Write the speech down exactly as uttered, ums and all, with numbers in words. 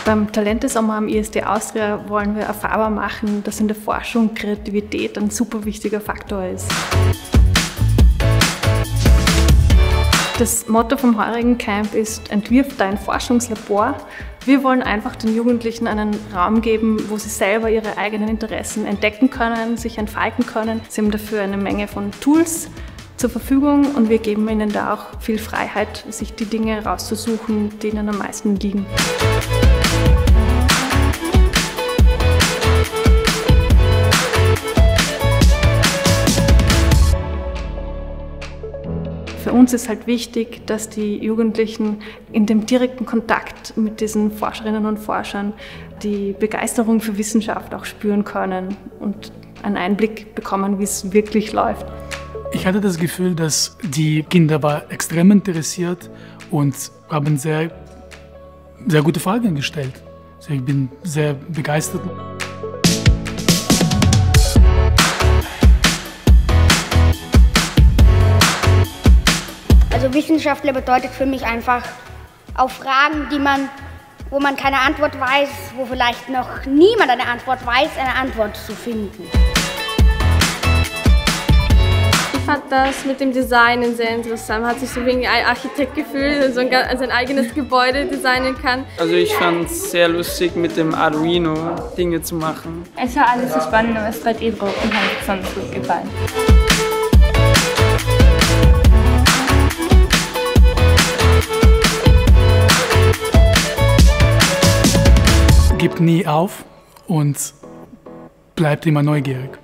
Beim Talente-Sommer am I S D Austria wollen wir erfahrbar machen, dass in der Forschung Kreativität ein super wichtiger Faktor ist. Das Motto vom heurigen Camp ist: Entwirf dein Forschungslabor. Wir wollen einfach den Jugendlichen einen Raum geben, wo sie selber ihre eigenen Interessen entdecken können, sich entfalten können. Sie haben dafür eine Menge von Tools zur Verfügung und wir geben ihnen da auch viel Freiheit, sich die Dinge rauszusuchen, die ihnen am meisten liegen. Für uns ist halt wichtig, dass die Jugendlichen in dem direkten Kontakt mit diesen Forscherinnen und Forschern die Begeisterung für Wissenschaft auch spüren können und einen Einblick bekommen, wie es wirklich läuft. Ich hatte das Gefühl, dass die Kinder waren extrem interessiert und haben sehr, sehr gute Fragen gestellt. Also ich bin sehr begeistert. Also Wissenschaftler bedeutet für mich einfach, auf Fragen, die man, wo man keine Antwort weiß, wo vielleicht noch niemand eine Antwort weiß, eine Antwort zu finden. Ich fand das mit dem Designen sehr interessant. Man hat sich so wie ein Architekt gefühlt und so ein, sein eigenes Gebäude designen kann. Also ich fand es sehr lustig, mit dem Arduino Dinge zu machen. Es war alles so spannend, aber es drei D-Drucken hat besonders gut gefallen. Gebt nie auf und bleibt immer neugierig.